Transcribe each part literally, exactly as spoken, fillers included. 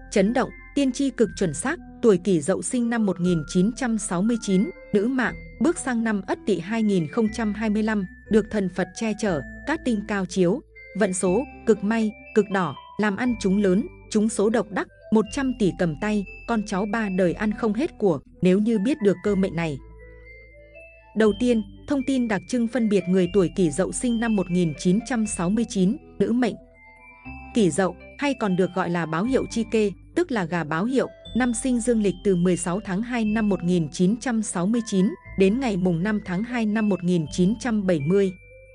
Chấn động, tiên tri cực chuẩn xác, tuổi Kỷ Dậu sinh năm một nghìn chín trăm sáu mươi chín, nữ mạng, bước sang năm Ất Tỵ hai nghìn không trăm hai mươi lăm, được thần Phật che chở, cát tinh cao chiếu, vận số, cực may, cực đỏ, làm ăn trúng lớn, trúng số độc đắc, một trăm tỷ cầm tay, con cháu ba đời ăn không hết của, nếu như biết được cơ mệnh này. Đầu tiên, thông tin đặc trưng phân biệt người tuổi Kỷ Dậu sinh năm một nghìn chín trăm sáu mươi chín, nữ mệnh. Kỷ Dậu, hay còn được gọi là báo hiệu chi kê, tức là gà báo hiệu, năm sinh dương lịch từ mười sáu tháng hai năm một nghìn chín trăm sáu mươi chín đến ngày mùng năm tháng hai năm một nghìn chín trăm bảy mươi.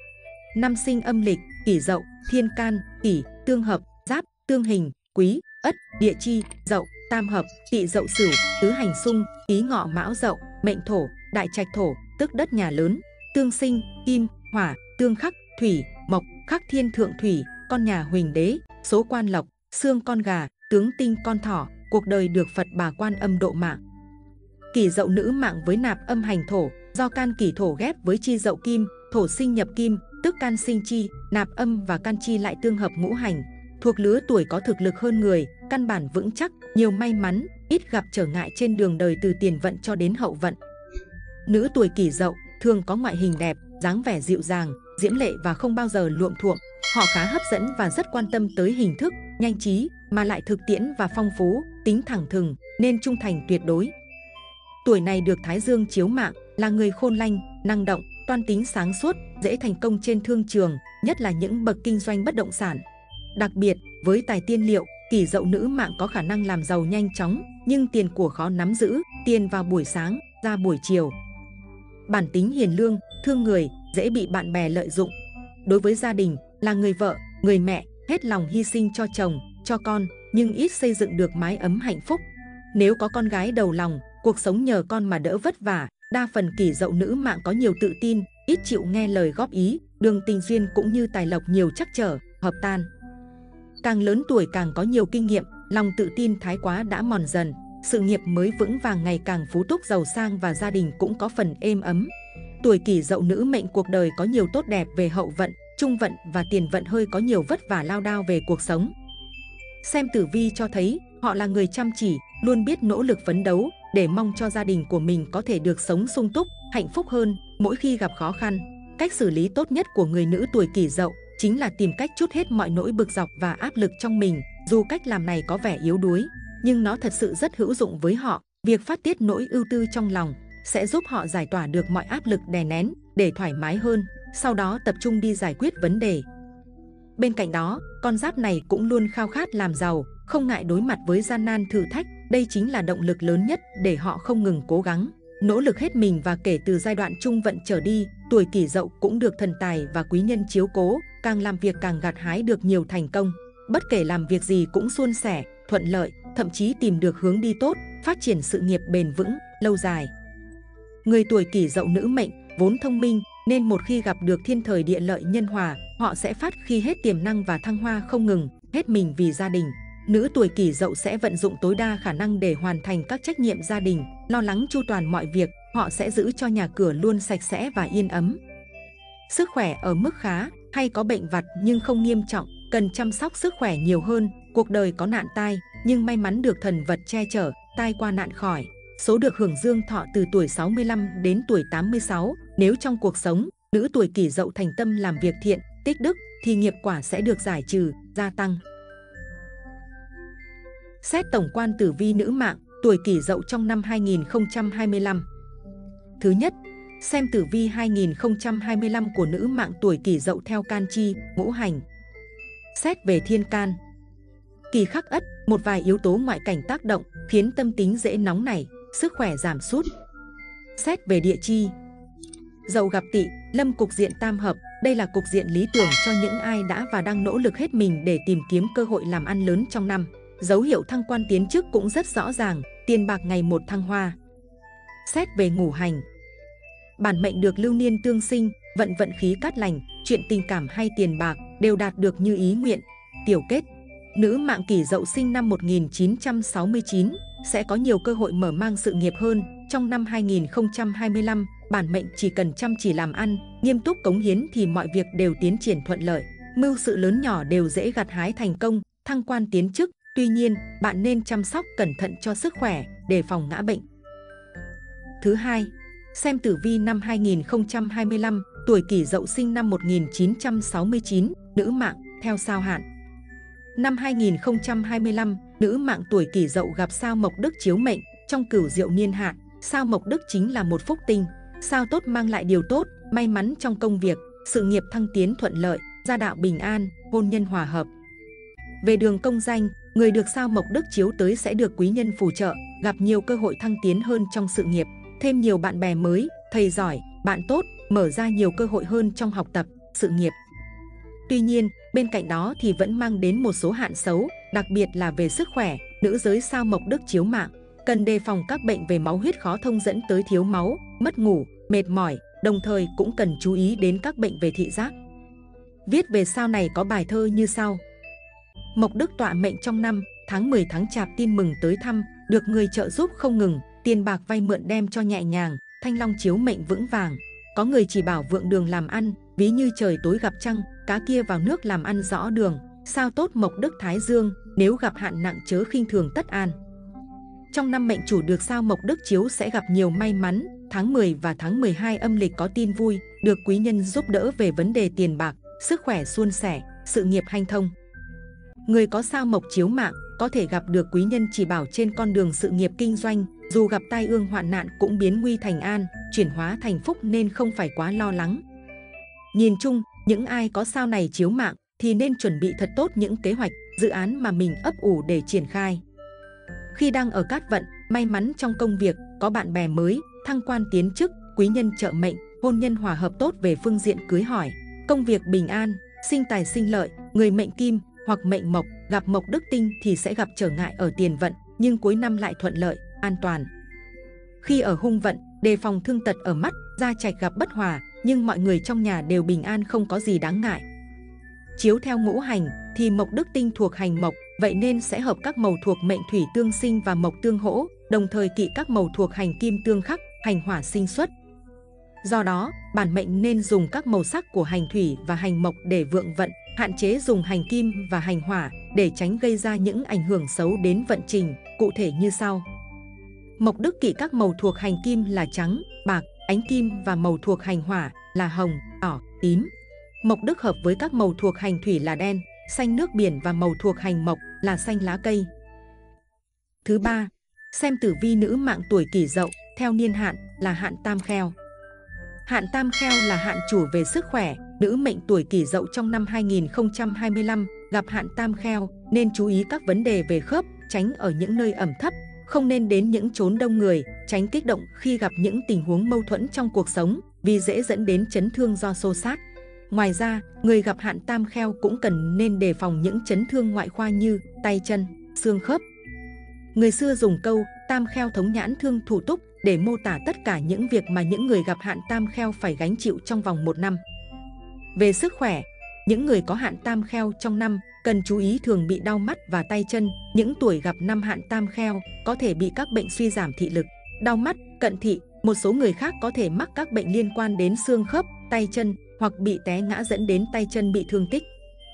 Năm sinh âm lịch, Kỷ Dậu, thiên can, Kỷ, tương hợp, Giáp, tương hình, Quý, Ất, địa chi, Dậu, tam hợp, Tỵ Dậu Sửu, tứ hành xung, Ý Ngọ Mão Dậu, mệnh thổ, đại trạch thổ, tức đất nhà lớn, tương sinh, Kim, Hỏa, tương khắc, Thủy, Mộc, khắc thiên thượng thủy, con nhà Huỳnh đế, số quan lộc, xương con gà, tướng tinh con thỏ, cuộc đời được Phật bà Quan Âm độ mạng. Kỷ Dậu nữ mạng với nạp âm hành thổ, do can Kỷ thổ ghép với chi Dậu kim, thổ sinh nhập kim, tức can sinh chi, nạp âm và can chi lại tương hợp ngũ hành. Thuộc lứa tuổi có thực lực hơn người, căn bản vững chắc, nhiều may mắn, ít gặp trở ngại trên đường đời từ tiền vận cho đến hậu vận. Nữ tuổi Kỷ Dậu thường có ngoại hình đẹp, dáng vẻ dịu dàng, diễm lệ và không bao giờ luộm thuộm. Họ khá hấp dẫn và rất quan tâm tới hình thức, nhanh trí, mà lại thực tiễn và phong phú, tính thẳng thừng, nên trung thành tuyệt đối. Tuổi này được Thái Dương chiếu mạng, là người khôn lanh, năng động, toan tính sáng suốt, dễ thành công trên thương trường, nhất là những bậc kinh doanh bất động sản. Đặc biệt, với tài tiên liệu, Kỷ Dậu nữ mạng có khả năng làm giàu nhanh chóng, nhưng tiền của khó nắm giữ, tiền vào buổi sáng, ra buổi chiều. Bản tính hiền lương, thương người, dễ bị bạn bè lợi dụng. Đối với gia đình, là người vợ, người mẹ, hết lòng hy sinh cho chồng, cho con, nhưng ít xây dựng được mái ấm hạnh phúc. Nếu có con gái đầu lòng, cuộc sống nhờ con mà đỡ vất vả. Đa phần Kỷ Dậu nữ mạng có nhiều tự tin, ít chịu nghe lời góp ý, đường tình duyên cũng như tài lộc nhiều trắc trở, hợp tan. Càng lớn tuổi càng có nhiều kinh nghiệm, lòng tự tin thái quá đã mòn dần, sự nghiệp mới vững vàng ngày càng phú túc giàu sang và gia đình cũng có phần êm ấm. Tuổi Kỷ Dậu nữ mệnh cuộc đời có nhiều tốt đẹp về hậu vận, trung vận và tiền vận, hơi có nhiều vất vả lao đao về cuộc sống. Xem tử vi cho thấy họ là người chăm chỉ, luôn biết nỗ lực phấn đấu để mong cho gia đình của mình có thể được sống sung túc, hạnh phúc hơn mỗi khi gặp khó khăn. Cách xử lý tốt nhất của người nữ tuổi Kỷ Dậu chính là tìm cách trút hết mọi nỗi bực dọc và áp lực trong mình. Dù cách làm này có vẻ yếu đuối, nhưng nó thật sự rất hữu dụng với họ. Việc phát tiết nỗi ưu tư trong lòng sẽ giúp họ giải tỏa được mọi áp lực đè nén để thoải mái hơn, sau đó tập trung đi giải quyết vấn đề. Bên cạnh đó, con giáp này cũng luôn khao khát làm giàu, không ngại đối mặt với gian nan thử thách. Đây chính là động lực lớn nhất để họ không ngừng cố gắng, nỗ lực hết mình. Và kể từ giai đoạn trung vận trở đi, tuổi Kỷ Dậu cũng được thần tài và quý nhân chiếu cố, càng làm việc càng gặt hái được nhiều thành công. Bất kể làm việc gì cũng suôn sẻ, thuận lợi, thậm chí tìm được hướng đi tốt, phát triển sự nghiệp bền vững, lâu dài. Người tuổi Kỷ Dậu nữ mệnh vốn thông minh, nên một khi gặp được thiên thời địa lợi nhân hòa, họ sẽ phát huy hết tiềm năng và thăng hoa không ngừng, hết mình vì gia đình. Nữ tuổi Kỷ Dậu sẽ vận dụng tối đa khả năng để hoàn thành các trách nhiệm gia đình, lo lắng chu toàn mọi việc. Họ sẽ giữ cho nhà cửa luôn sạch sẽ và yên ấm. Sức khỏe ở mức khá, hay có bệnh vặt nhưng không nghiêm trọng, cần chăm sóc sức khỏe nhiều hơn. Cuộc đời có nạn tai, nhưng may mắn được thần vật che chở, tai qua nạn khỏi. Số được hưởng dương thọ từ tuổi sáu mươi lăm đến tuổi tám mươi sáu. Nếu trong cuộc sống, nữ tuổi Kỷ Dậu thành tâm làm việc thiện, tích đức, thì nghiệp quả sẽ được giải trừ, gia tăng. Xét tổng quan tử vi nữ mạng tuổi Kỷ Dậu trong năm hai nghìn không trăm hai mươi lăm. Thứ nhất, xem tử vi hai nghìn không trăm hai mươi lăm của nữ mạng tuổi Kỷ Dậu theo can chi, ngũ hành. Xét về thiên can, Kỷ khắc Ất, một vài yếu tố ngoại cảnh tác động khiến tâm tính dễ nóng nảy, sức khỏe giảm sút. Xét về địa chi, Dậu gặp Tỵ, lâm cục diện tam hợp. Đây là cục diện lý tưởng cho những ai đã và đang nỗ lực hết mình để tìm kiếm cơ hội làm ăn lớn trong năm. Dấu hiệu thăng quan tiến chức cũng rất rõ ràng, tiền bạc ngày một thăng hoa. Xét về ngũ hành, bản mệnh được lưu niên tương sinh, vận vận khí cát lành, chuyện tình cảm hay tiền bạc đều đạt được như ý nguyện. Tiểu kết, nữ mạng Kỷ Dậu sinh năm một nghìn chín trăm sáu mươi chín sẽ có nhiều cơ hội mở mang sự nghiệp hơn. Trong năm hai nghìn không trăm hai mươi lăm, bản mệnh chỉ cần chăm chỉ làm ăn, nghiêm túc cống hiến thì mọi việc đều tiến triển thuận lợi. Mưu sự lớn nhỏ đều dễ gặt hái thành công, thăng quan tiến chức, Tuy nhiên, bạn nên chăm sóc cẩn thận cho sức khỏe, đề phòng ngã bệnh. Thứ hai, xem tử vi năm hai nghìn không trăm hai mươi lăm, tuổi Kỷ Dậu sinh năm một nghìn chín trăm sáu mươi chín, nữ mạng, theo sao hạn. Năm hai nghìn không trăm hai mươi lăm, nữ mạng tuổi Kỷ Dậu gặp sao Mộc Đức chiếu mệnh, trong cửu diệu niên hạn, sao Mộc Đức chính là một phúc tinh, sao tốt mang lại điều tốt, may mắn trong công việc, sự nghiệp thăng tiến thuận lợi, gia đạo bình an, hôn nhân hòa hợp. Về đường công danh, người được sao Mộc Đức chiếu tới sẽ được quý nhân phù trợ, gặp nhiều cơ hội thăng tiến hơn trong sự nghiệp, thêm nhiều bạn bè mới, thầy giỏi, bạn tốt, mở ra nhiều cơ hội hơn trong học tập, sự nghiệp. Tuy nhiên, bên cạnh đó thì vẫn mang đến một số hạn xấu, đặc biệt là về sức khỏe. Nữ giới sao Mộc Đức chiếu mạng, cần đề phòng các bệnh về máu huyết khó thông dẫn tới thiếu máu, mất ngủ, mệt mỏi, đồng thời cũng cần chú ý đến các bệnh về thị giác. Viết về sao này có bài thơ như sau. Mộc Đức tọa mệnh trong năm, tháng mười tháng Chạp tin mừng tới thăm, được người trợ giúp không ngừng, tiền bạc vay mượn đem cho nhẹ nhàng, Thanh Long chiếu mệnh vững vàng. Có người chỉ bảo vượng đường làm ăn, ví như trời tối gặp trăng, cá kia vào nước làm ăn rõ đường. Sao tốt Mộc Đức Thái Dương, nếu gặp hạn nặng chớ khinh thường tất an. Trong năm mệnh chủ được sao Mộc Đức chiếu sẽ gặp nhiều may mắn, tháng mười và tháng mười hai âm lịch có tin vui, được quý nhân giúp đỡ về vấn đề tiền bạc, sức khỏe suôn sẻ, sự nghiệp hanh thông. Người có sao Mộc chiếu mạng có thể gặp được quý nhân chỉ bảo trên con đường sự nghiệp kinh doanh, dù gặp tai ương hoạn nạn cũng biến nguy thành an, chuyển hóa thành phúc nên không phải quá lo lắng. Nhìn chung, những ai có sao này chiếu mạng thì nên chuẩn bị thật tốt những kế hoạch, dự án mà mình ấp ủ để triển khai. Khi đang ở cát vận, may mắn trong công việc, có bạn bè mới, thăng quan tiến chức, quý nhân trợ mệnh, hôn nhân hòa hợp tốt về phương diện cưới hỏi, công việc bình an, sinh tài sinh lợi. Người mệnh Kim hoặc mệnh Mộc gặp Mộc Đức tinh thì sẽ gặp trở ngại ở tiền vận, nhưng cuối năm lại thuận lợi, an toàn. Khi ở hung vận, đề phòng thương tật ở mắt, gia trạch gặp bất hòa, nhưng mọi người trong nhà đều bình an không có gì đáng ngại. Chiếu theo ngũ hành thì Mộc Đức tinh thuộc hành Mộc, vậy nên sẽ hợp các màu thuộc mệnh Thủy tương sinh và Mộc tương hỗ, đồng thời kỵ các màu thuộc hành Kim tương khắc, hành Hỏa sinh xuất. Do đó, bản mệnh nên dùng các màu sắc của hành Thủy và hành Mộc để vượng vận, hạn chế dùng hành Kim và hành Hỏa để tránh gây ra những ảnh hưởng xấu đến vận trình, cụ thể như sau. Mộc Đức kỵ các màu thuộc hành Kim là trắng, bạc, ánh kim và màu thuộc hành Hỏa là hồng, đỏ, tím. Mộc Đức hợp với các màu thuộc hành Thủy là đen, xanh nước biển và màu thuộc hành Mộc là xanh lá cây. Thứ ba, xem tử vi nữ mạng tuổi Kỷ Dậu theo niên hạn là hạn Tam Kheo. Hạn Tam Kheo là hạn chủ về sức khỏe. Nữ mệnh tuổi Kỷ Dậu trong năm hai nghìn không trăm hai mươi lăm gặp hạn Tam Kheo nên chú ý các vấn đề về khớp, tránh ở những nơi ẩm thấp, không nên đến những chốn đông người, tránh kích động khi gặp những tình huống mâu thuẫn trong cuộc sống vì dễ dẫn đến chấn thương do xô xát. Ngoài ra, người gặp hạn Tam Kheo cũng cần nên đề phòng những chấn thương ngoại khoa như tay chân, xương khớp. Người xưa dùng câu Tam Kheo thống nhãn thương thủ túc để mô tả tất cả những việc mà những người gặp hạn Tam Kheo phải gánh chịu trong vòng một năm. Về sức khỏe, những người có hạn Tam Kheo trong năm cần chú ý thường bị đau mắt và tay chân. Những tuổi gặp năm hạn Tam Kheo có thể bị các bệnh suy giảm thị lực, đau mắt, cận thị. Một số người khác có thể mắc các bệnh liên quan đến xương khớp, tay chân hoặc bị té ngã dẫn đến tay chân bị thương tích.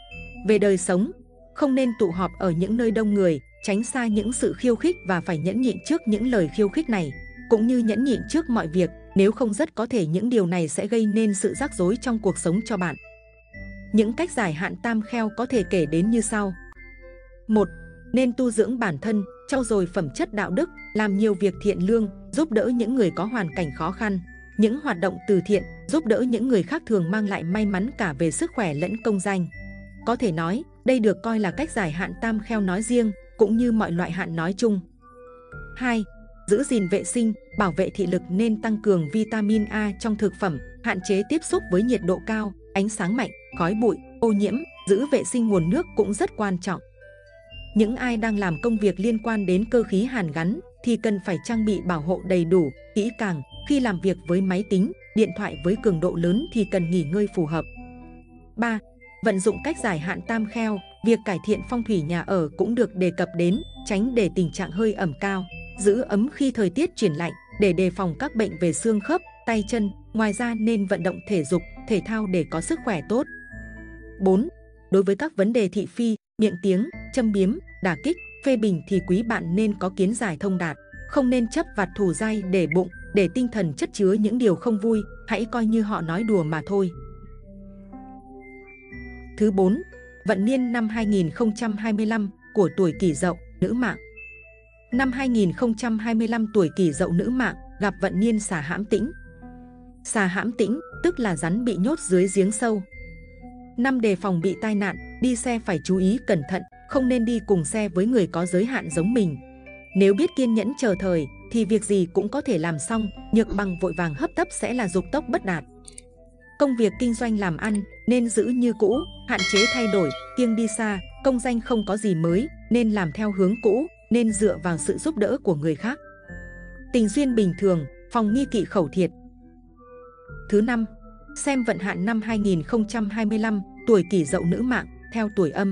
Về đời sống, không nên tụ họp ở những nơi đông người, tránh xa những sự khiêu khích và phải nhẫn nhịn trước những lời khiêu khích này, cũng như nhẫn nhịn trước mọi việc, nếu không rất có thể những điều này sẽ gây nên sự rắc rối trong cuộc sống cho bạn. Những cách giải hạn Tam Kheo có thể kể đến như sau. một. Nên tu dưỡng bản thân, trau dồi phẩm chất đạo đức, làm nhiều việc thiện lương, giúp đỡ những người có hoàn cảnh khó khăn. Những hoạt động từ thiện, giúp đỡ những người khác thường mang lại may mắn cả về sức khỏe lẫn công danh. Có thể nói, đây được coi là cách giải hạn Tam Kheo nói riêng, cũng như mọi loại hạn nói chung. hai. Giữ gìn vệ sinh, bảo vệ thị lực nên tăng cường vitamin A trong thực phẩm, hạn chế tiếp xúc với nhiệt độ cao, ánh sáng mạnh, khói bụi, ô nhiễm, giữ vệ sinh nguồn nước cũng rất quan trọng. Những ai đang làm công việc liên quan đến cơ khí hàn gắn thì cần phải trang bị bảo hộ đầy đủ, kỹ càng. Khi làm việc với máy tính, điện thoại với cường độ lớn thì cần nghỉ ngơi phù hợp. ba. Vận dụng cách giải hạn Tam Kheo, việc cải thiện phong thủy nhà ở cũng được đề cập đến, tránh để tình trạng hơi ẩm cao, giữ ấm khi thời tiết chuyển lạnh để đề phòng các bệnh về xương khớp, tay chân. Ngoài ra nên vận động thể dục, thể thao để có sức khỏe tốt. bốn. Đối với các vấn đề thị phi, miệng tiếng, châm biếm, đả kích, phê bình thì quý bạn nên có kiến giải thông đạt, không nên chấp vặt thù dai để bụng, để tinh thần chất chứa những điều không vui, hãy coi như họ nói đùa mà thôi. Thứ bốn, vận niên năm hai nghìn không trăm hai mươi lăm của tuổi Kỷ Dậu, nữ mạng. Năm hai nghìn không trăm hai mươi lăm tuổi Kỷ Dậu nữ mạng gặp vận niên xà hãm tĩnh. Xà hãm tĩnh tức là rắn bị nhốt dưới giếng sâu. Năm đề phòng bị tai nạn, đi xe phải chú ý cẩn thận, không nên đi cùng xe với người có giới hạn giống mình. Nếu biết kiên nhẫn chờ thời thì việc gì cũng có thể làm xong, nhược bằng vội vàng hấp tấp sẽ là dục tốc bất đạt. Công việc kinh doanh làm ăn nên giữ như cũ, hạn chế thay đổi, kiêng đi xa, công danh không có gì mới nên làm theo hướng cũ, nên dựa vào sự giúp đỡ của người khác. Tình duyên bình thường, phòng nghi kỵ khẩu thiệt. Thứ năm, xem vận hạn năm hai nghìn không trăm hai mươi lăm tuổi Kỷ Dậu nữ mạng theo tuổi âm.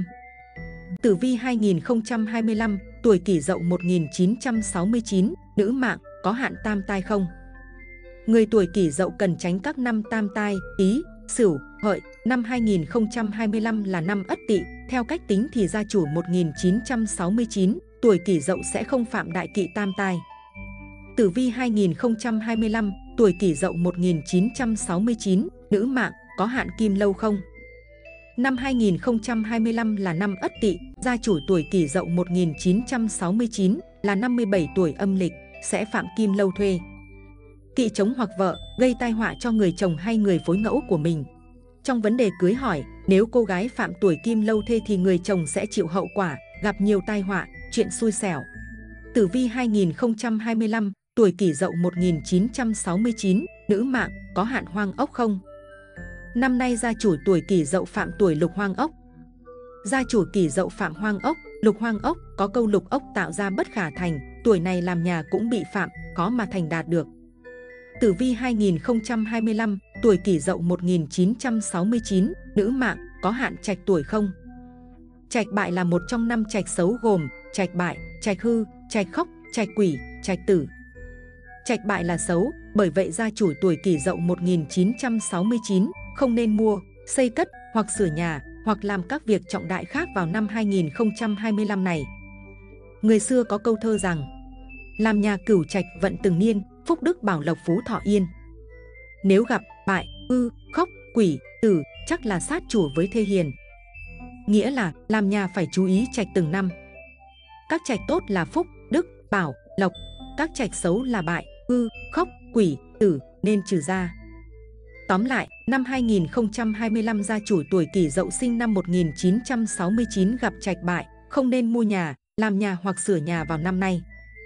Tử vi hai nghìn không trăm hai mươi lăm tuổi Kỷ Dậu một nghìn chín trăm sáu mươi chín nữ mạng có hạn tam tai không? Người tuổi Kỷ Dậu cần tránh các năm tam tai Tý, Sửu, Hợi. Năm hai nghìn không trăm hai mươi lăm là năm Ất Tỵ, theo cách tính thì gia chủ một nghìn chín trăm sáu mươi chín tuổi Kỷ Dậu sẽ không phạm đại kỵ tam tai. Tử vi hai nghìn không trăm hai mươi lăm tuổi Kỷ Dậu một nghìn chín trăm sáu mươi chín nữ mạng có hạn kim lâu không? Năm hai nghìn không trăm hai mươi lăm là năm Ất Tỵ, gia chủ tuổi Kỷ Dậu một nghìn chín trăm sáu mươi chín là năm mươi bảy tuổi âm lịch, sẽ phạm kim lâu thuê. Kỵ chống hoặc vợ, gây tai họa cho người chồng hay người phối ngẫu của mình. Trong vấn đề cưới hỏi, nếu cô gái phạm tuổi kim lâu thê thì người chồng sẽ chịu hậu quả, gặp nhiều tai họa, chuyện xui xẻo. Tử vi hai nghìn không trăm hai mươi lăm tuổi Kỷ Dậu một nghìn chín trăm sáu mươi chín nữ mạng có hạn hoang ốc không? Năm nay gia chủ tuổi Kỷ Dậu phạm tuổi lục hoang ốc. Gia chủ Kỷ Dậu phạm hoang ốc, lục hoang ốc có câu lục ốc tạo ra bất khả thành, tuổi này làm nhà cũng bị phạm, khó mà thành đạt được. Tử vi hai nghìn không trăm hai mươi lăm tuổi Kỷ Dậu một nghìn chín trăm sáu mươi chín nữ mạng có hạn trạch tuổi không? Trạch bại là một trong năm trạch xấu gồm trạch bại, trạch hư, trạch khóc, trạch quỷ, trạch tử. Trạch bại là xấu, bởi vậy gia chủ tuổi Kỷ Dậu một nghìn chín trăm sáu mươi chín không nên mua, xây cất hoặc sửa nhà hoặc làm các việc trọng đại khác vào năm hai nghìn không trăm hai mươi lăm này. Người xưa có câu thơ rằng: làm nhà cửu trạch vận từng niên, phúc đức bảo lộc phú thọ yên. Nếu gặp bại, ư, khóc, quỷ, tử chắc là sát chủ với thê hiền. Nghĩa là làm nhà phải chú ý trạch từng năm. Các trạch tốt là phúc, đức, bảo, lộc. Các trạch xấu là bại, ư, khóc, quỷ, tử nên trừ ra. Tóm lại, năm hai nghìn không trăm hai mươi lăm gia chủ tuổi Kỷ Dậu sinh năm một nghìn chín trăm sáu mươi chín gặp trạch bại, không nên mua nhà, làm nhà hoặc sửa nhà vào năm nay.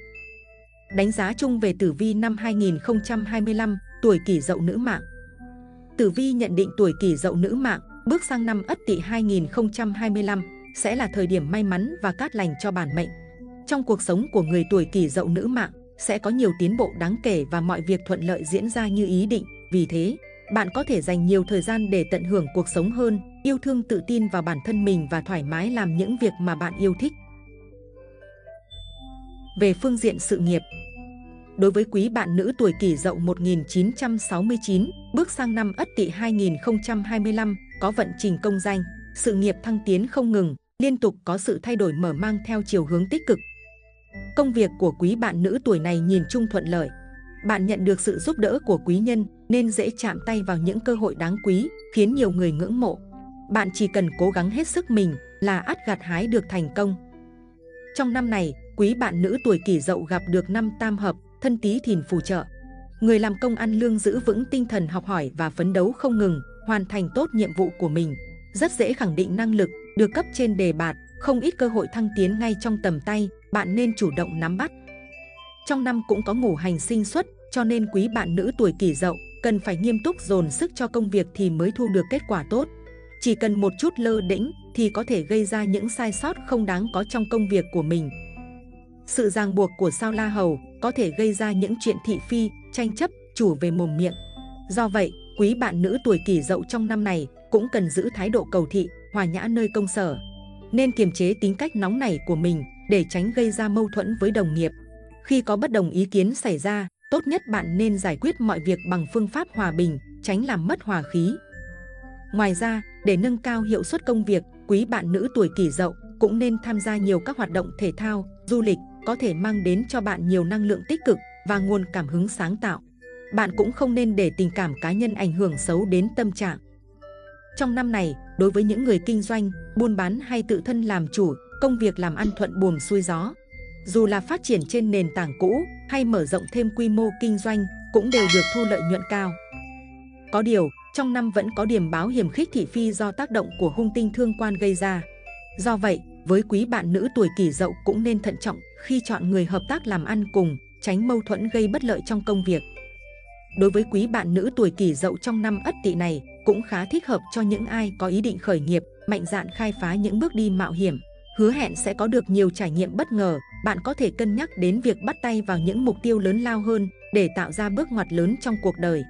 Đánh giá chung về tử vi năm hai nghìn không trăm hai mươi lăm tuổi Kỷ Dậu nữ mạng. Tử vi nhận định tuổi Kỷ Dậu nữ mạng bước sang năm Ất Tỵ hai nghìn không trăm hai mươi lăm sẽ là thời điểm may mắn và cát lành cho bản mệnh. Trong cuộc sống của người tuổi Kỷ Dậu nữ mạng sẽ có nhiều tiến bộ đáng kể và mọi việc thuận lợi diễn ra như ý định. Vì thế, bạn có thể dành nhiều thời gian để tận hưởng cuộc sống hơn, yêu thương tự tin vào bản thân mình và thoải mái làm những việc mà bạn yêu thích. Về phương diện sự nghiệp, đối với quý bạn nữ tuổi Kỷ Dậu một nghìn chín trăm sáu mươi chín bước sang năm Ất Tỵ hai nghìn không trăm hai mươi lăm có vận trình công danh, sự nghiệp thăng tiến không ngừng, liên tục có sự thay đổi mở mang theo chiều hướng tích cực. Công việc của quý bạn nữ tuổi này nhìn chung thuận lợi. Bạn nhận được sự giúp đỡ của quý nhân nên dễ chạm tay vào những cơ hội đáng quý, khiến nhiều người ngưỡng mộ. Bạn chỉ cần cố gắng hết sức mình là ắt gặt hái được thành công. Trong năm này, quý bạn nữ tuổi Kỷ Dậu gặp được năm tam hợp, thân Tý Thìn phù trợ. Người làm công ăn lương giữ vững tinh thần học hỏi và phấn đấu không ngừng, hoàn thành tốt nhiệm vụ của mình. Rất dễ khẳng định năng lực, được cấp trên đề bạt, không ít cơ hội thăng tiến ngay trong tầm tay, bạn nên chủ động nắm bắt. Trong năm cũng có ngũ hành sinh xuất, cho nên quý bạn nữ tuổi Kỷ Dậu cần phải nghiêm túc dồn sức cho công việc thì mới thu được kết quả tốt. Chỉ cần một chút lơ đễnh thì có thể gây ra những sai sót không đáng có trong công việc của mình. Sự ràng buộc của sao La Hầu có thể gây ra những chuyện thị phi, tranh chấp, chủ về mồm miệng. Do vậy, quý bạn nữ tuổi Kỷ Dậu trong năm này cũng cần giữ thái độ cầu thị, hòa nhã nơi công sở. Nên kiềm chế tính cách nóng nảy của mình để tránh gây ra mâu thuẫn với đồng nghiệp. Khi có bất đồng ý kiến xảy ra, tốt nhất bạn nên giải quyết mọi việc bằng phương pháp hòa bình, tránh làm mất hòa khí. Ngoài ra, để nâng cao hiệu suất công việc, quý bạn nữ tuổi Kỷ Dậu cũng nên tham gia nhiều các hoạt động thể thao, du lịch, có thể mang đến cho bạn nhiều năng lượng tích cực và nguồn cảm hứng sáng tạo. Bạn cũng không nên để tình cảm cá nhân ảnh hưởng xấu đến tâm trạng. Trong năm này, đối với những người kinh doanh, buôn bán hay tự thân làm chủ, công việc làm ăn thuận buồm xuôi gió. Dù là phát triển trên nền tảng cũ hay mở rộng thêm quy mô kinh doanh, cũng đều được thu lợi nhuận cao. Có điều, trong năm vẫn có điểm báo hiểm khích thị phi do tác động của hung tinh thương quan gây ra. Do vậy, với quý bạn nữ tuổi Kỷ Dậu cũng nên thận trọng khi chọn người hợp tác làm ăn cùng, tránh mâu thuẫn gây bất lợi trong công việc. Đối với quý bạn nữ tuổi Kỷ Dậu trong năm Ất Tỵ này, cũng khá thích hợp cho những ai có ý định khởi nghiệp, mạnh dạn khai phá những bước đi mạo hiểm. Hứa hẹn sẽ có được nhiều trải nghiệm bất ngờ, bạn có thể cân nhắc đến việc bắt tay vào những mục tiêu lớn lao hơn để tạo ra bước ngoặt lớn trong cuộc đời.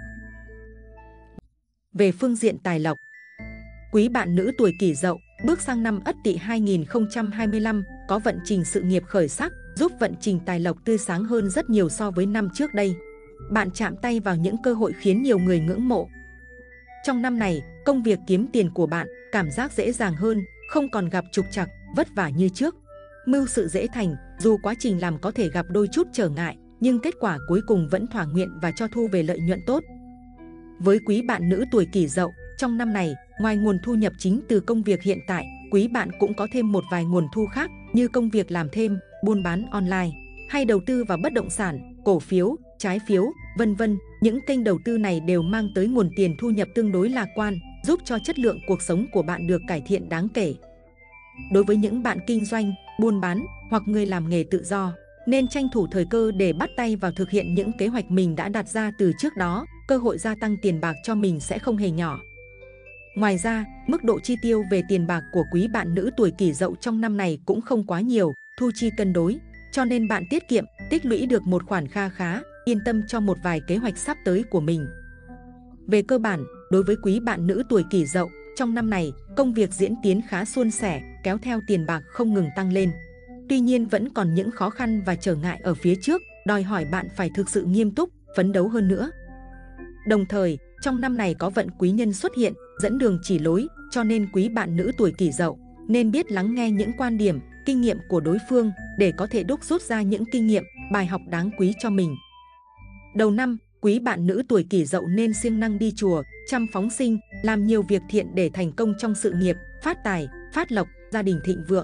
Về phương diện tài lộc, quý bạn nữ tuổi Kỷ Dậu bước sang năm Ất Tỵ hai nghìn không trăm hai mươi lăm có vận trình sự nghiệp khởi sắc, giúp vận trình tài lộc tươi sáng hơn rất nhiều so với năm trước đây. Bạn chạm tay vào những cơ hội khiến nhiều người ngưỡng mộ. Trong năm này, công việc kiếm tiền của bạn cảm giác dễ dàng hơn, không còn gặp trục trặc, vất vả như trước. Mưu sự dễ thành, dù quá trình làm có thể gặp đôi chút trở ngại, nhưng kết quả cuối cùng vẫn thỏa nguyện và cho thu về lợi nhuận tốt. Với quý bạn nữ tuổi Kỷ Dậu, trong năm này, ngoài nguồn thu nhập chính từ công việc hiện tại, quý bạn cũng có thêm một vài nguồn thu khác như công việc làm thêm, buôn bán online, hay đầu tư vào bất động sản, cổ phiếu, trái phiếu, vân vân. Những kênh đầu tư này đều mang tới nguồn tiền thu nhập tương đối lạc quan, giúp cho chất lượng cuộc sống của bạn được cải thiện đáng kể. Đối với những bạn kinh doanh, buôn bán hoặc người làm nghề tự do, nên tranh thủ thời cơ để bắt tay vào thực hiện những kế hoạch mình đã đặt ra từ trước đó, cơ hội gia tăng tiền bạc cho mình sẽ không hề nhỏ. Ngoài ra, mức độ chi tiêu về tiền bạc của quý bạn nữ tuổi Kỷ Dậu trong năm này cũng không quá nhiều, thu chi cân đối, cho nên bạn tiết kiệm, tích lũy được một khoản kha khá, yên tâm cho một vài kế hoạch sắp tới của mình. Về cơ bản, đối với quý bạn nữ tuổi Kỷ Dậu, trong năm này, công việc diễn tiến khá suôn sẻ, kéo theo tiền bạc không ngừng tăng lên. Tuy nhiên vẫn còn những khó khăn và trở ngại ở phía trước, đòi hỏi bạn phải thực sự nghiêm túc, phấn đấu hơn nữa. Đồng thời, trong năm này có vận quý nhân xuất hiện, dẫn đường chỉ lối, cho nên quý bạn nữ tuổi Kỷ Dậu nên biết lắng nghe những quan điểm, kinh nghiệm của đối phương để có thể đúc rút ra những kinh nghiệm, bài học đáng quý cho mình. Đầu năm, quý bạn nữ tuổi Kỷ Dậu nên siêng năng đi chùa, chăm phóng sinh, làm nhiều việc thiện để thành công trong sự nghiệp, phát tài, phát lộc, gia đình thịnh vượng.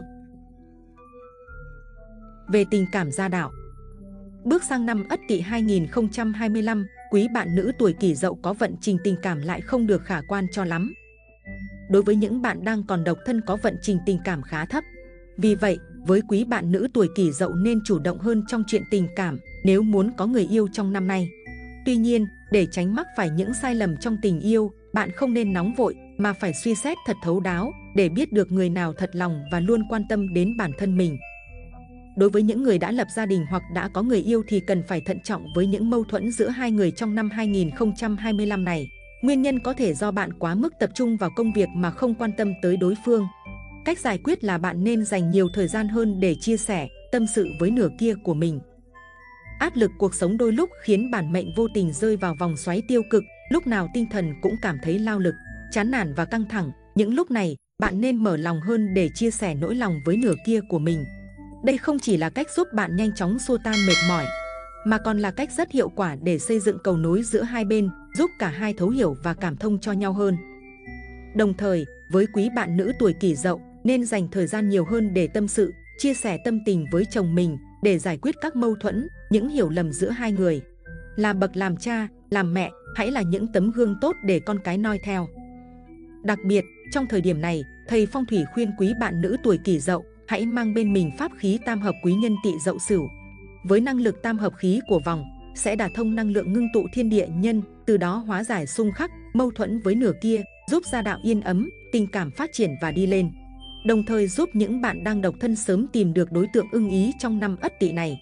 Về tình cảm gia đạo, bước sang năm Ất Tỵ hai nghìn không trăm hai mươi lăm, quý bạn nữ tuổi Kỷ Dậu có vận trình tình cảm lại không được khả quan cho lắm. Đối với những bạn đang còn độc thân có vận trình tình cảm khá thấp. Vì vậy, với quý bạn nữ tuổi Kỷ Dậu nên chủ động hơn trong chuyện tình cảm nếu muốn có người yêu trong năm nay. Tuy nhiên, để tránh mắc phải những sai lầm trong tình yêu, bạn không nên nóng vội mà phải suy xét thật thấu đáo để biết được người nào thật lòng và luôn quan tâm đến bản thân mình. Đối với những người đã lập gia đình hoặc đã có người yêu thì cần phải thận trọng với những mâu thuẫn giữa hai người trong năm hai nghìn không trăm hai mươi lăm này. Nguyên nhân có thể do bạn quá mức tập trung vào công việc mà không quan tâm tới đối phương. Cách giải quyết là bạn nên dành nhiều thời gian hơn để chia sẻ, tâm sự với nửa kia của mình. Áp lực cuộc sống đôi lúc khiến bản mệnh vô tình rơi vào vòng xoáy tiêu cực, lúc nào tinh thần cũng cảm thấy lao lực, chán nản và căng thẳng. Những lúc này, bạn nên mở lòng hơn để chia sẻ nỗi lòng với nửa kia của mình. Đây không chỉ là cách giúp bạn nhanh chóng xua tan mệt mỏi, mà còn là cách rất hiệu quả để xây dựng cầu nối giữa hai bên, giúp cả hai thấu hiểu và cảm thông cho nhau hơn. Đồng thời, với quý bạn nữ tuổi Kỷ Dậu, nên dành thời gian nhiều hơn để tâm sự, chia sẻ tâm tình với chồng mình để giải quyết các mâu thuẫn, những hiểu lầm giữa hai người. Là bậc làm cha, làm mẹ, hãy là những tấm gương tốt để con cái noi theo. Đặc biệt, trong thời điểm này, thầy phong thủy khuyên quý bạn nữ tuổi Kỷ Dậu hãy mang bên mình pháp khí tam hợp quý nhân Tỵ Dậu Sửu. Với năng lực tam hợp khí của vòng, sẽ đả thông năng lượng ngưng tụ thiên địa nhân, từ đó hóa giải xung khắc, mâu thuẫn với nửa kia, giúp gia đạo yên ấm, tình cảm phát triển và đi lên. Đồng thời giúp những bạn đang độc thân sớm tìm được đối tượng ưng ý trong năm Ất Tỵ này.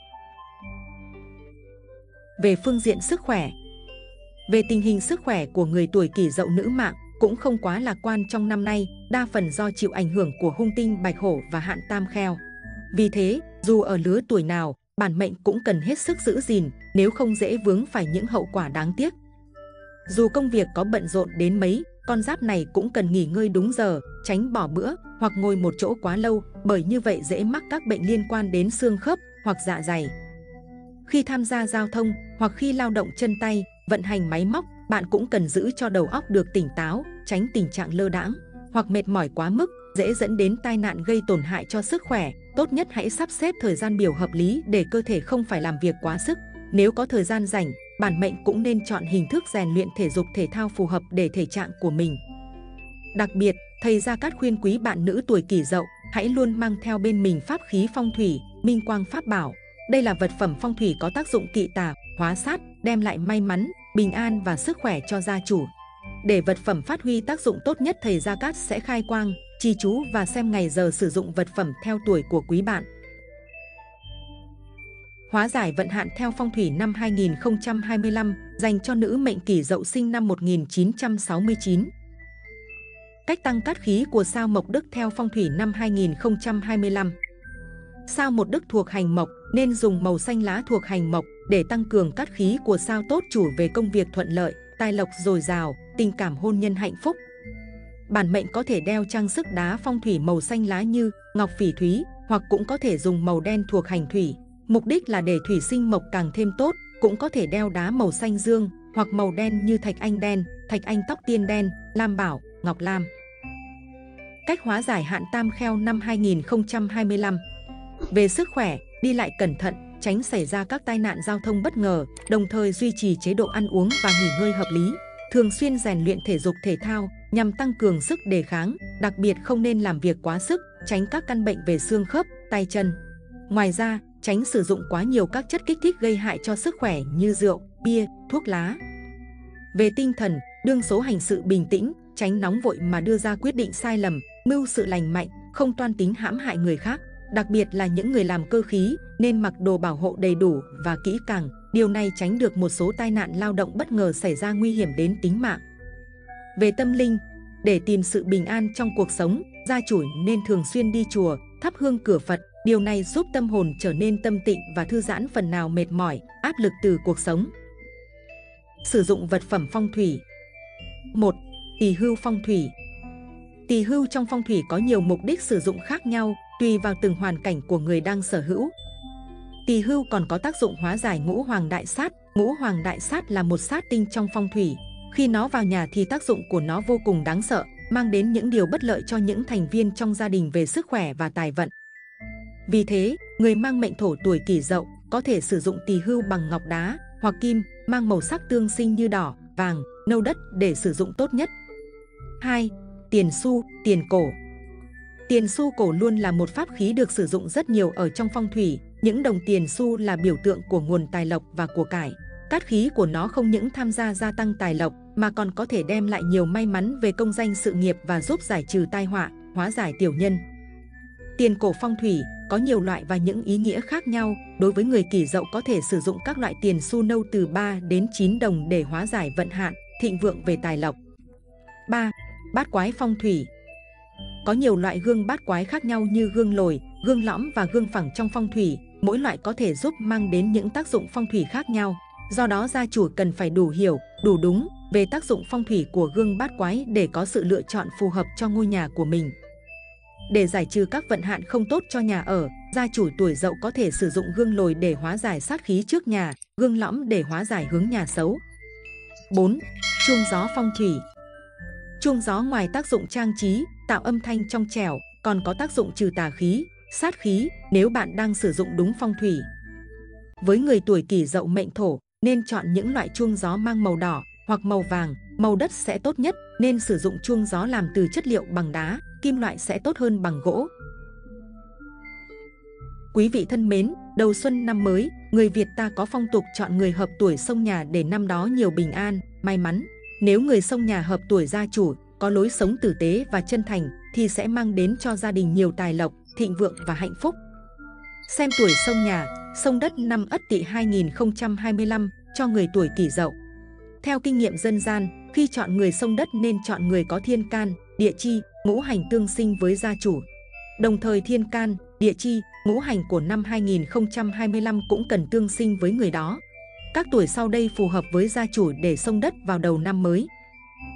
Về phương diện sức khỏe, về tình hình sức khỏe của người tuổi Kỷ Dậu nữ mạng cũng không quá lạc quan trong năm nay, đa phần do chịu ảnh hưởng của hung tinh Bạch Hổ và hạn Tam Kheo. Vì thế, dù ở lứa tuổi nào, bản mệnh cũng cần hết sức giữ gìn, nếu không dễ vướng phải những hậu quả đáng tiếc. Dù công việc có bận rộn đến mấy, con giáp này cũng cần nghỉ ngơi đúng giờ, tránh bỏ bữa hoặc ngồi một chỗ quá lâu, bởi như vậy dễ mắc các bệnh liên quan đến xương khớp hoặc dạ dày. Khi tham gia giao thông hoặc khi lao động chân tay, vận hành máy móc, bạn cũng cần giữ cho đầu óc được tỉnh táo, tránh tình trạng lơ đãng hoặc mệt mỏi quá mức, dễ dẫn đến tai nạn gây tổn hại cho sức khỏe. Tốt nhất hãy sắp xếp thời gian biểu hợp lý để cơ thể không phải làm việc quá sức. Nếu có thời gian rảnh, bản mệnh cũng nên chọn hình thức rèn luyện thể dục thể thao phù hợp để thể trạng của mình. Đặc biệt, thầy Gia Cát khuyên quý bạn nữ tuổi Kỷ Dậu hãy luôn mang theo bên mình pháp khí phong thủy, Minh Quang Pháp Bảo. Đây là vật phẩm phong thủy có tác dụng kỵ tà, hóa sát, đem lại may mắn, bình an và sức khỏe cho gia chủ. Để vật phẩm phát huy tác dụng tốt nhất, thầy Gia Cát sẽ khai quang, trì chú và xem ngày giờ sử dụng vật phẩm theo tuổi của quý bạn. Hóa giải vận hạn theo phong thủy năm hai nghìn không trăm hai mươi lăm dành cho nữ mệnh Kỷ Dậu sinh năm một nghìn chín trăm sáu mươi chín. Cách tăng cát khí của sao Mộc Đức theo phong thủy năm hai nghìn không trăm hai mươi lăm. Sao Mộc Đức thuộc hành mộc nên dùng màu xanh lá thuộc hành mộc để tăng cường cát khí của sao tốt chủ về công việc thuận lợi, tài lộc dồi dào, tình cảm hôn nhân hạnh phúc. Bản mệnh có thể đeo trang sức đá phong thủy màu xanh lá như ngọc phỉ thúy, hoặc cũng có thể dùng màu đen thuộc hành thủy. Mục đích là để thủy sinh mộc càng thêm tốt. Cũng có thể đeo đá màu xanh dương hoặc màu đen như thạch anh đen, thạch anh tóc tiên đen, lam bảo, ngọc lam. Cách hóa giải hạn tam kheo năm hai nghìn không trăm hai mươi lăm. Về sức khỏe, đi lại cẩn thận, tránh xảy ra các tai nạn giao thông bất ngờ, đồng thời duy trì chế độ ăn uống và nghỉ ngơi hợp lý. Thường xuyên rèn luyện thể dục thể thao nhằm tăng cường sức đề kháng, đặc biệt không nên làm việc quá sức, tránh các căn bệnh về xương khớp, tay chân. Ngoài ra, tránh sử dụng quá nhiều các chất kích thích gây hại cho sức khỏe như rượu, bia, thuốc lá. Về tinh thần, đương số hành sự bình tĩnh, tránh nóng vội mà đưa ra quyết định sai lầm, mưu sự lành mạnh, không toan tính hãm hại người khác. Đặc biệt là những người làm cơ khí nên mặc đồ bảo hộ đầy đủ và kỹ càng. Điều này tránh được một số tai nạn lao động bất ngờ xảy ra nguy hiểm đến tính mạng. Về tâm linh, để tìm sự bình an trong cuộc sống, gia chủ nên thường xuyên đi chùa, thắp hương cửa Phật. Điều này giúp tâm hồn trở nên tâm tịnh và thư giãn phần nào mệt mỏi, áp lực từ cuộc sống. Sử dụng vật phẩm phong thủy. một. Tỳ hưu phong thủy. Tỳ hưu trong phong thủy có nhiều mục đích sử dụng khác nhau, tùy vào từng hoàn cảnh của người đang sở hữu. Tỳ hưu còn có tác dụng hóa giải ngũ hoàng đại sát. Ngũ hoàng đại sát là một sát tinh trong phong thủy. Khi nó vào nhà thì tác dụng của nó vô cùng đáng sợ, mang đến những điều bất lợi cho những thành viên trong gia đình về sức khỏe và tài vận. Vì thế, người mang mệnh thổ tuổi Kỷ Dậu có thể sử dụng tỳ hưu bằng ngọc đá hoặc kim mang màu sắc tương sinh như đỏ, vàng, nâu đất để sử dụng tốt nhất. hai. Tiền xu, tiền cổ. Tiền xu cổ luôn là một pháp khí được sử dụng rất nhiều ở trong phong thủy. Những đồng tiền xu là biểu tượng của nguồn tài lộc và của cải. Cát khí của nó không những tham gia gia tăng tài lộc mà còn có thể đem lại nhiều may mắn về công danh sự nghiệp và giúp giải trừ tai họa, hóa giải tiểu nhân. Tiền cổ phong thủy có nhiều loại và những ý nghĩa khác nhau. Đối với người Kỷ Dậu có thể sử dụng các loại tiền xu nâu từ ba đến chín đồng để hóa giải vận hạn, thịnh vượng về tài lộc. ba. Bát quái phong thủy. Có nhiều loại gương bát quái khác nhau như gương lồi, gương lõm và gương phẳng trong phong thủy. Mỗi loại có thể giúp mang đến những tác dụng phong thủy khác nhau. Do đó gia chủ cần phải đủ hiểu, đủ đúng về tác dụng phong thủy của gương bát quái để có sự lựa chọn phù hợp cho ngôi nhà của mình. Để giải trừ các vận hạn không tốt cho nhà ở, gia chủ tuổi Dậu có thể sử dụng gương lồi để hóa giải sát khí trước nhà, gương lõm để hóa giải hướng nhà xấu. bốn. Chuông gió phong thủy. Chuông gió ngoài tác dụng trang trí, tạo âm thanh trong trẻo, còn có tác dụng trừ tà khí, sát khí nếu bạn đang sử dụng đúng phong thủy. Với người tuổi Kỷ Dậu mệnh thổ, nên chọn những loại chuông gió mang màu đỏ hoặc màu vàng, màu đất sẽ tốt nhất, nên sử dụng chuông gió làm từ chất liệu bằng đá, kim loại sẽ tốt hơn bằng gỗ. Quý vị thân mến, đầu xuân năm mới, người Việt ta có phong tục chọn người hợp tuổi xông nhà để năm đó nhiều bình an, may mắn. Nếu người xông nhà hợp tuổi gia chủ, có lối sống tử tế và chân thành, thì sẽ mang đến cho gia đình nhiều tài lộc, thịnh vượng và hạnh phúc. Xem tuổi xông nhà, xông đất năm Ất Tỵ hai nghìn không trăm hai mươi lăm cho người tuổi Kỷ Dậu. Theo kinh nghiệm dân gian, khi chọn người xông đất nên chọn người có thiên can, địa chi, ngũ hành tương sinh với gia chủ. Đồng thời thiên can, địa chi, ngũ hành của năm hai nghìn không trăm hai mươi lăm cũng cần tương sinh với người đó. Các tuổi sau đây phù hợp với gia chủ để xông đất vào đầu năm mới.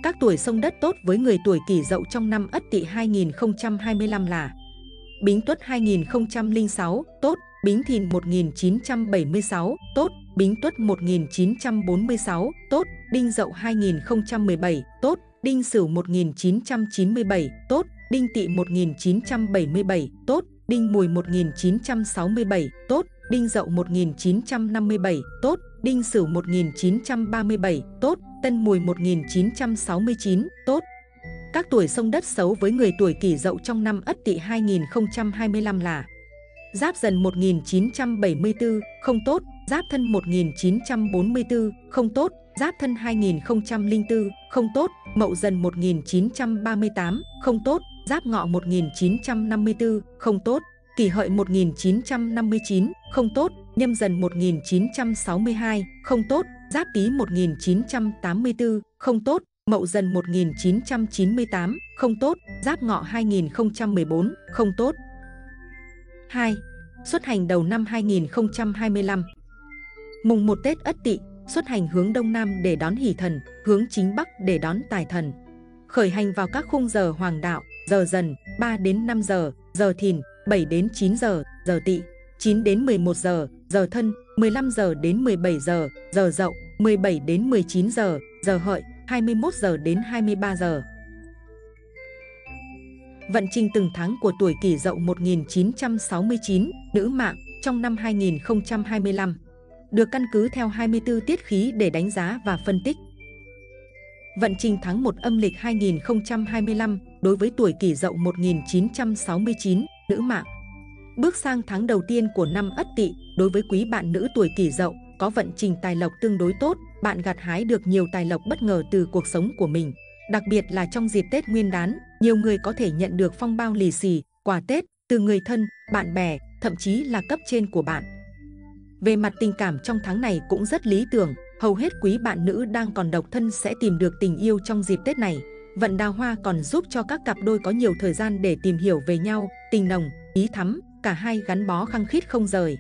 Các tuổi xông đất tốt với người tuổi Kỷ Dậu trong năm Ất Tỵ hai nghìn không trăm hai mươi lăm là: Bính Tuất hai nghìn không trăm lẻ sáu, tốt; Bính Thìn một nghìn chín trăm bảy mươi sáu, tốt; Bính Tuất một nghìn chín trăm bốn mươi sáu, tốt; Đinh Dậu hai nghìn không trăm mười bảy, tốt; Đinh Sửu một nghìn chín trăm chín mươi bảy, tốt; Đinh Tỵ một nghìn chín trăm bảy mươi bảy, tốt; Đinh Mùi một nghìn chín trăm sáu mươi bảy, tốt; Đinh Dậu một nghìn chín trăm năm mươi bảy, tốt; Đinh Sửu một nghìn chín trăm ba mươi bảy, tốt; Tân Mùi một nghìn chín trăm sáu mươi chín, tốt. Các tuổi xông đất xấu với người tuổi Kỷ Dậu trong năm Ất Tỵ hai nghìn không trăm hai mươi lăm là: Giáp Dần một nghìn chín trăm bảy mươi tư, không tốt; Giáp Thân một nghìn chín trăm bốn mươi tư, không tốt; Giáp Thân hai nghìn không trăm lẻ bốn, không tốt; Mậu Dần một nghìn chín trăm ba mươi tám, không tốt; Giáp Ngọ một nghìn chín trăm năm mươi tư, không tốt; Kỷ Hợi một nghìn chín trăm năm mươi chín, không tốt; Nhâm Dần một nghìn chín trăm sáu mươi hai, không tốt; Giáp Tý một nghìn chín trăm tám mươi tư, không tốt; Mậu Dần một nghìn chín trăm chín mươi tám, không tốt; Giáp Ngọ hai nghìn không trăm mười bốn, không tốt. hai. Xuất hành đầu năm hai nghìn không trăm hai mươi lăm. Mùng một Tết Ất Tỵ, xuất hành hướng Đông Nam để đón Hỷ Thần, hướng chính Bắc để đón Tài Thần. Khởi hành vào các khung giờ Hoàng đạo: giờ Dần ba đến năm giờ, giờ Thìn bảy đến chín giờ, giờ Tỵ chín đến mười một giờ, giờ Thân mười lăm giờ đến mười bảy giờ, giờ Dậu mười bảy đến mười chín giờ, giờ Hợi hai mươi mốt giờ đến hai mươi ba giờ. Vận trình từng tháng của tuổi Kỷ Dậu một nghìn chín trăm sáu mươi chín, nữ mạng, trong năm hai nghìn không trăm hai mươi lăm, được căn cứ theo hai mươi tư tiết khí để đánh giá và phân tích. Vận trình tháng một âm lịch hai nghìn không trăm hai mươi lăm đối với tuổi Kỷ Dậu một nghìn chín trăm sáu mươi chín, nữ mạng. Bước sang tháng đầu tiên của năm Ất Tỵ, đối với quý bạn nữ tuổi Kỷ Dậu, có vận trình tài lộc tương đối tốt, bạn gặt hái được nhiều tài lộc bất ngờ từ cuộc sống của mình. Đặc biệt là trong dịp Tết Nguyên đán, nhiều người có thể nhận được phong bao lì xì, quà Tết từ người thân, bạn bè, thậm chí là cấp trên của bạn. Về mặt tình cảm trong tháng này cũng rất lý tưởng, hầu hết quý bạn nữ đang còn độc thân sẽ tìm được tình yêu trong dịp Tết này. Vận đào hoa còn giúp cho các cặp đôi có nhiều thời gian để tìm hiểu về nhau, tình nồng, ý thắm, cả hai gắn bó khăng khít không rời.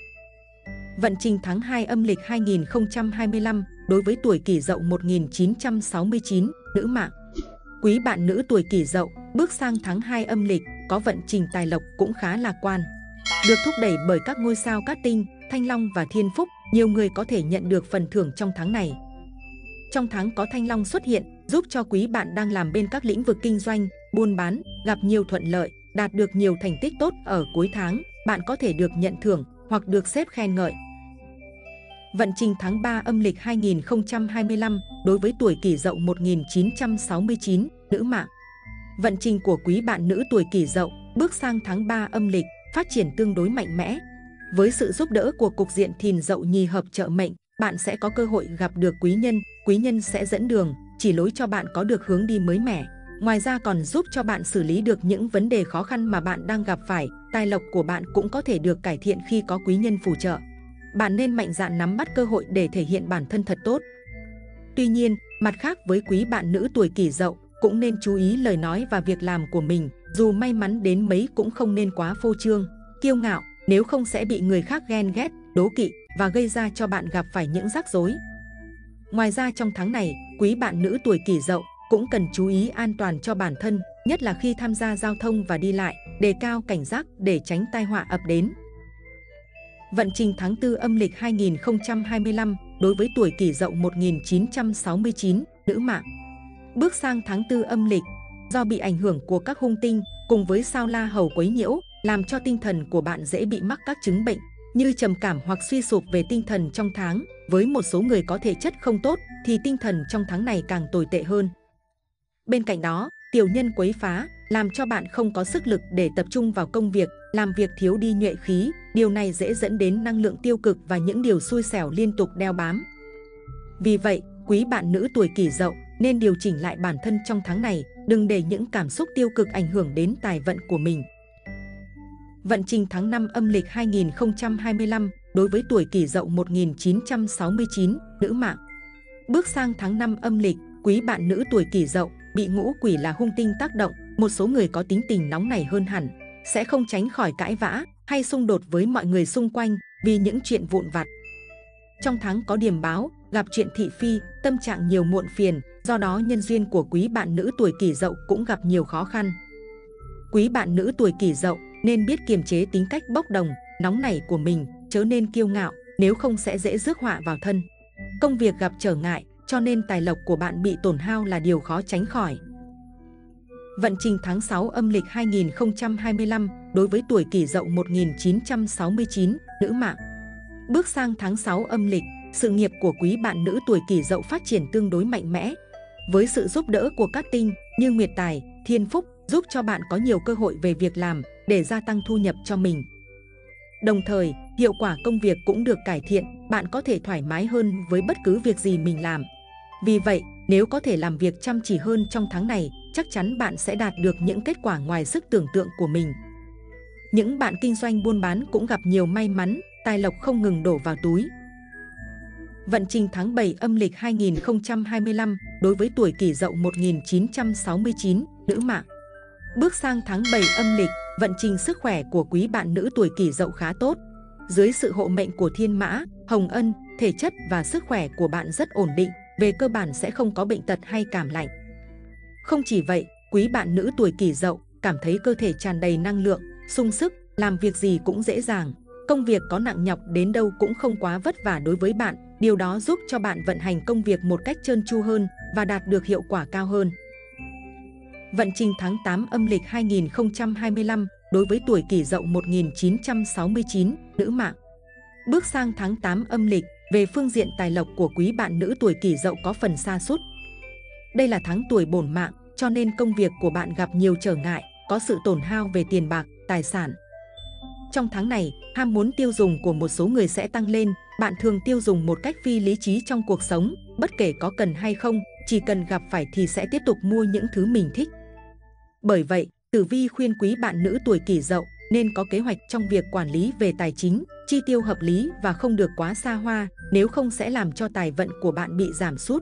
Vận trình tháng hai âm lịch hai nghìn không trăm hai mươi lăm đối với tuổi Kỷ Dậu một nghìn chín trăm sáu mươi chín, nữ mạng. Quý bạn nữ tuổi Kỷ Dậu bước sang tháng hai âm lịch có vận trình tài lộc cũng khá lạc quan. Được thúc đẩy bởi các ngôi sao Cát Tinh, Thanh Long và Thiên Phúc, nhiều người có thể nhận được phần thưởng trong tháng này. Trong tháng có Thanh Long xuất hiện, giúp cho quý bạn đang làm bên các lĩnh vực kinh doanh, buôn bán, gặp nhiều thuận lợi, đạt được nhiều thành tích tốt. Ở cuối tháng, bạn có thể được nhận thưởng hoặc được sếp khen ngợi. Vận trình tháng ba âm lịch hai nghìn không trăm hai mươi lăm đối với tuổi Kỷ Dậu một nghìn chín trăm sáu mươi chín, nữ mạng. Vận trình của quý bạn nữ tuổi Kỷ Dậu bước sang tháng ba âm lịch phát triển tương đối mạnh mẽ. Với sự giúp đỡ của cục diện Thìn Dậu nhì hợp trợ mệnh, bạn sẽ có cơ hội gặp được quý nhân, quý nhân sẽ dẫn đường, chỉ lối cho bạn có được hướng đi mới mẻ. Ngoài ra còn giúp cho bạn xử lý được những vấn đề khó khăn mà bạn đang gặp phải. Tài lộc của bạn cũng có thể được cải thiện khi có quý nhân phù trợ. Bạn nên mạnh dạn nắm bắt cơ hội để thể hiện bản thân thật tốt. Tuy nhiên, mặt khác với quý bạn nữ tuổi Kỷ Dậu, cũng nên chú ý lời nói và việc làm của mình. Dù may mắn đến mấy cũng không nên quá phô trương, kiêu ngạo, nếu không sẽ bị người khác ghen ghét, đố kỵ và gây ra cho bạn gặp phải những rắc rối. Ngoài ra trong tháng này, quý bạn nữ tuổi Kỷ Dậu cũng cần chú ý an toàn cho bản thân, nhất là khi tham gia giao thông và đi lại, đề cao cảnh giác để tránh tai họa ập đến. Vận trình tháng tư âm lịch hai nghìn không trăm hai mươi lăm đối với tuổi Kỷ Dậu một nghìn chín trăm sáu mươi chín, nữ mạng. Bước sang tháng tư âm lịch, do bị ảnh hưởng của các hung tinh cùng với sao La Hầu quấy nhiễu, làm cho tinh thần của bạn dễ bị mắc các chứng bệnh như trầm cảm hoặc suy sụp về tinh thần trong tháng. Với một số người có thể chất không tốt thì tinh thần trong tháng này càng tồi tệ hơn. Bên cạnh đó, tiểu nhân quấy phá làm cho bạn không có sức lực để tập trung vào công việc, làm việc thiếu đi nhuệ khí. Điều này dễ dẫn đến năng lượng tiêu cực và những điều xui xẻo liên tục đeo bám. Vì vậy, quý bạn nữ tuổi Kỷ Dậu nên điều chỉnh lại bản thân trong tháng này, đừng để những cảm xúc tiêu cực ảnh hưởng đến tài vận của mình. Vận trình tháng năm âm lịch hai nghìn không trăm hai mươi lăm đối với tuổi Kỷ Dậu một nghìn chín trăm sáu mươi chín, nữ mạng. Bước sang tháng năm âm lịch, quý bạn nữ tuổi Kỷ Dậu bị ngũ quỷ là hung tinh tác động, một số người có tính tình nóng nảy hơn hẳn, sẽ không tránh khỏi cãi vã hay xung đột với mọi người xung quanh vì những chuyện vụn vặt. Trong tháng có điềm báo, gặp chuyện thị phi, tâm trạng nhiều muộn phiền, do đó nhân duyên của quý bạn nữ tuổi Kỷ Dậu cũng gặp nhiều khó khăn. Quý bạn nữ tuổi Kỷ Dậu nên biết kiềm chế tính cách bốc đồng, nóng nảy của mình, chớ nên kiêu ngạo, nếu không sẽ dễ rước họa vào thân. Công việc gặp trở ngại, cho nên tài lộc của bạn bị tổn hao là điều khó tránh khỏi. Vận trình tháng sáu âm lịch hai nghìn không trăm hai mươi lăm đối với tuổi Kỷ Dậu một nghìn chín trăm sáu mươi chín, nữ mạng. Bước sang tháng sáu âm lịch, sự nghiệp của quý bạn nữ tuổi Kỷ Dậu phát triển tương đối mạnh mẽ. Với sự giúp đỡ của các tinh như Nguyệt Tài, Thiên Phúc giúp cho bạn có nhiều cơ hội về việc làm để gia tăng thu nhập cho mình. Đồng thời, hiệu quả công việc cũng được cải thiện, bạn có thể thoải mái hơn với bất cứ việc gì mình làm. Vì vậy, nếu có thể làm việc chăm chỉ hơn trong tháng này, chắc chắn bạn sẽ đạt được những kết quả ngoài sức tưởng tượng của mình. Những bạn kinh doanh buôn bán cũng gặp nhiều may mắn, tài lộc không ngừng đổ vào túi. Vận trình tháng bảy âm lịch hai nghìn không trăm hai mươi lăm đối với tuổi Kỷ Dậu một nghìn chín trăm sáu mươi chín, nữ mạng. Bước sang tháng bảy âm lịch, vận trình sức khỏe của quý bạn nữ tuổi Kỷ Dậu khá tốt. Dưới sự hộ mệnh của Thiên Mã, Hồng Ân, thể chất và sức khỏe của bạn rất ổn định, về cơ bản sẽ không có bệnh tật hay cảm lạnh. Không chỉ vậy, quý bạn nữ tuổi Kỷ Dậu cảm thấy cơ thể tràn đầy năng lượng, sung sức, làm việc gì cũng dễ dàng. Công việc có nặng nhọc đến đâu cũng không quá vất vả đối với bạn, điều đó giúp cho bạn vận hành công việc một cách trơn tru hơn và đạt được hiệu quả cao hơn. Vận trình tháng tám âm lịch hai nghìn không trăm hai mươi lăm đối với tuổi Kỷ Dậu một nghìn chín trăm sáu mươi chín, nữ mạng. Bước sang tháng tám âm lịch, về phương diện tài lộc của quý bạn nữ tuổi Kỷ Dậu có phần sa sút. Đây là tháng tuổi bổn mạng, cho nên công việc của bạn gặp nhiều trở ngại, có sự tổn hao về tiền bạc, tài sản. Trong tháng này, ham muốn tiêu dùng của một số người sẽ tăng lên, bạn thường tiêu dùng một cách phi lý trí trong cuộc sống, bất kể có cần hay không, chỉ cần gặp phải thì sẽ tiếp tục mua những thứ mình thích. Bởi vậy, Tử Vi khuyên quý bạn nữ tuổi Kỷ Dậu nên có kế hoạch trong việc quản lý về tài chính, chi tiêu hợp lý và không được quá xa hoa, nếu không sẽ làm cho tài vận của bạn bị giảm sút.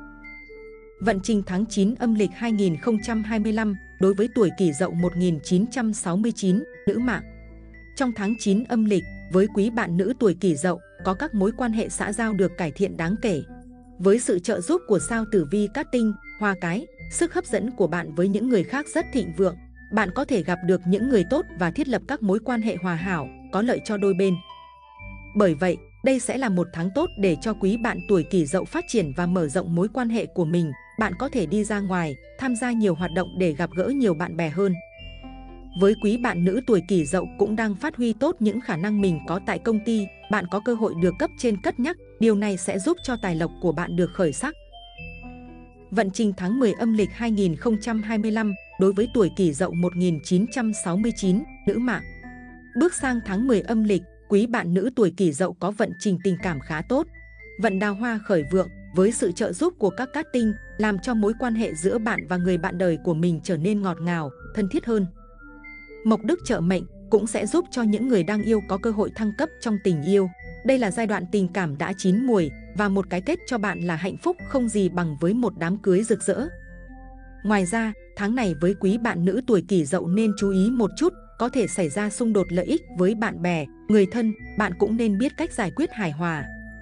Vận trình tháng chín âm lịch hai nghìn không trăm hai mươi lăm đối với tuổi Kỷ Dậu một nghìn chín trăm sáu mươi chín, nữ mạng. Trong tháng chín âm lịch, với quý bạn nữ tuổi Kỷ Dậu, có các mối quan hệ xã giao được cải thiện đáng kể. Với sự trợ giúp của sao Tử Vi Cát Tinh, Hoa Cái, sức hấp dẫn của bạn với những người khác rất thịnh vượng. Bạn có thể gặp được những người tốt và thiết lập các mối quan hệ hòa hảo, có lợi cho đôi bên. Bởi vậy, đây sẽ là một tháng tốt để cho quý bạn tuổi Kỷ Dậu phát triển và mở rộng mối quan hệ của mình. Bạn có thể đi ra ngoài, tham gia nhiều hoạt động để gặp gỡ nhiều bạn bè hơn. Với quý bạn nữ tuổi Kỷ Dậu cũng đang phát huy tốt những khả năng mình có tại công ty, bạn có cơ hội được cấp trên cất nhắc, điều này sẽ giúp cho tài lộc của bạn được khởi sắc. Vận trình tháng mười âm lịch hai nghìn không trăm hai mươi lăm đối với tuổi Kỷ Dậu một nghìn chín trăm sáu mươi chín, nữ mạng. Bước sang tháng mười âm lịch, quý bạn nữ tuổi Kỷ Dậu có vận trình tình cảm khá tốt. Vận đào hoa khởi vượng với sự trợ giúp của các cát tinh, làm cho mối quan hệ giữa bạn và người bạn đời của mình trở nên ngọt ngào, thân thiết hơn. Mộc đức trợ mệnh cũng sẽ giúp cho những người đang yêu có cơ hội thăng cấp trong tình yêu. Đây là giai đoạn tình cảm đã chín mùi và một cái kết cho bạn là hạnh phúc không gì bằng với một đám cưới rực rỡ. Ngoài ra, tháng này với quý bạn nữ tuổi Kỷ Dậu nên chú ý một chút, có thể xảy ra xung đột lợi ích với bạn bè, người thân, bạn cũng nên biết cách giải quyết hài hòa.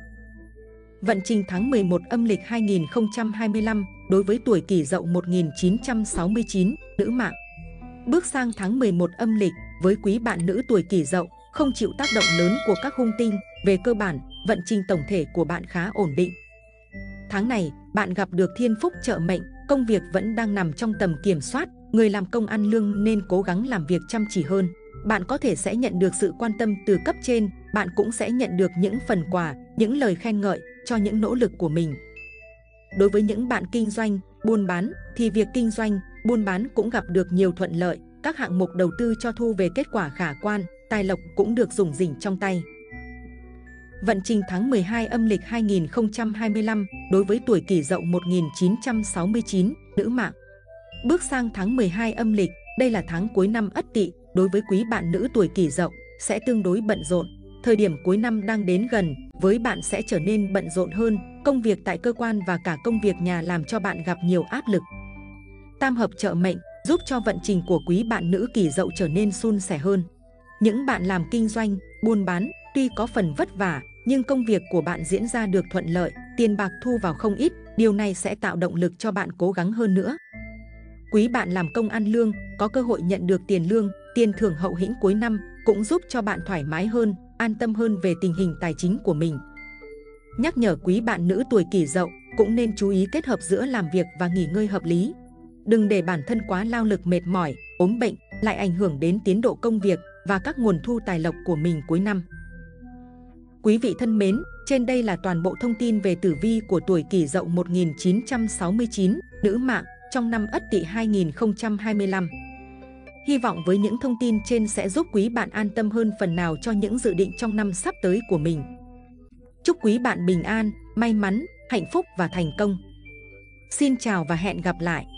Vận trình tháng mười một âm lịch hai nghìn không trăm hai mươi lăm đối với tuổi Kỷ Dậu một nghìn chín trăm sáu mươi chín, nữ mạng. Bước sang tháng mười một âm lịch, với quý bạn nữ tuổi Kỷ Dậu, không chịu tác động lớn của các hung tinh, về cơ bản, vận trình tổng thể của bạn khá ổn định. Tháng này, bạn gặp được thiên phúc trợ mệnh, công việc vẫn đang nằm trong tầm kiểm soát, người làm công ăn lương nên cố gắng làm việc chăm chỉ hơn. Bạn có thể sẽ nhận được sự quan tâm từ cấp trên, bạn cũng sẽ nhận được những phần quà, những lời khen ngợi cho những nỗ lực của mình. Đối với những bạn kinh doanh, buôn bán, thì việc kinh doanh, buôn bán cũng gặp được nhiều thuận lợi, các hạng mục đầu tư cho thu về kết quả khả quan, tài lộc cũng được rủng rỉnh trong tay. Vận trình tháng mười hai âm lịch hai nghìn không trăm hai mươi lăm đối với tuổi Kỷ Dậu một nghìn chín trăm sáu mươi chín, nữ mạng. Bước sang tháng mười hai âm lịch, đây là tháng cuối năm Ất Tỵ, đối với quý bạn nữ tuổi Kỷ Dậu sẽ tương đối bận rộn. Thời điểm cuối năm đang đến gần, với bạn sẽ trở nên bận rộn hơn, công việc tại cơ quan và cả công việc nhà làm cho bạn gặp nhiều áp lực. Tam hợp trợ mệnh giúp cho vận trình của quý bạn nữ Kỷ Dậu trở nên suôn sẻ hơn. Những bạn làm kinh doanh, buôn bán, tuy có phần vất vả, nhưng công việc của bạn diễn ra được thuận lợi, tiền bạc thu vào không ít, điều này sẽ tạo động lực cho bạn cố gắng hơn nữa. Quý bạn làm công ăn lương, có cơ hội nhận được tiền lương, tiền thưởng hậu hĩnh cuối năm cũng giúp cho bạn thoải mái hơn, an tâm hơn về tình hình tài chính của mình. Nhắc nhở quý bạn nữ tuổi Kỷ Dậu cũng nên chú ý kết hợp giữa làm việc và nghỉ ngơi hợp lý. Đừng để bản thân quá lao lực mệt mỏi, ốm bệnh, lại ảnh hưởng đến tiến độ công việc và các nguồn thu tài lộc của mình cuối năm. Quý vị thân mến, trên đây là toàn bộ thông tin về tử vi của tuổi Kỷ Dậu một nghìn chín trăm sáu mươi chín, nữ mạng, trong năm Ất Tỵ hai nghìn không trăm hai mươi lăm. Hy vọng với những thông tin trên sẽ giúp quý bạn an tâm hơn phần nào cho những dự định trong năm sắp tới của mình. Chúc quý bạn bình an, may mắn, hạnh phúc và thành công. Xin chào và hẹn gặp lại!